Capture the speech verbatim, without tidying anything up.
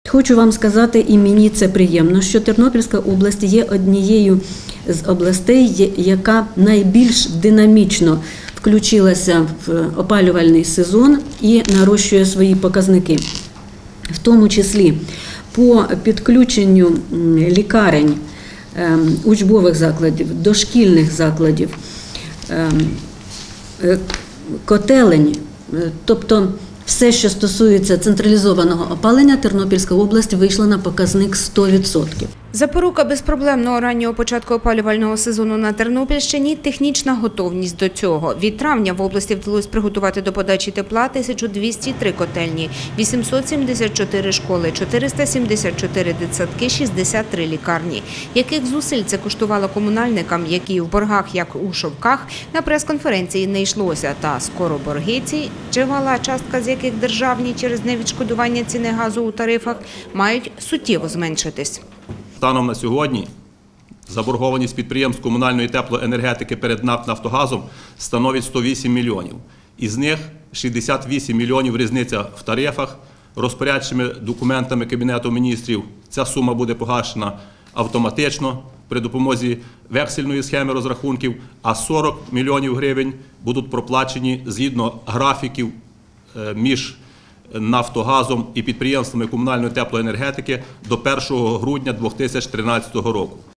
Хочу вам сказати, і мені це приємно, що Тернопільська область є однією з областей, яка найбільш динамічно включилася в опалювальний сезон і нарощує свої показники. В тому числі по підключенню лікарень, учбових закладів, дошкільних закладів, котелень, тобто все, що стосується централізованого опалення, Тернопільська область вийшла на показник сто відсотків. Запорука безпроблемного раннього початку опалювального сезону на Тернопільщині – технічна готовність до цього. Від травня в області вдалося приготувати до подачі тепла тисячу двісті три котельні, вісімсот сімдесят чотири школи, чотириста сімдесят чотири дитсадки, шістдесят три лікарні. Яких зусиль це коштувало комунальникам, які в боргах, як у шовках, на прес-конференції не йшлося. Та скоро борги ці, чимала частка з яких державні через невідшкодування ціни газу у тарифах, мають суттєво зменшитись. Станом на сьогодні заборгованість підприємств комунальної теплоенергетики перед НАК «Нафтогазом» становить сто вісім мільйонів. Із них шістдесят вісім мільйонів різниця в тарифах. Розпорядчими документами Кабінету міністрів ця сума буде погашена автоматично при допомозі вексельної схеми розрахунків, а сорок мільйонів гривень будуть проплачені згідно графіків між «Нафтогазом» і підприємствами комунальної теплоенергетики до першого грудня дві тисячі тринадцятого року.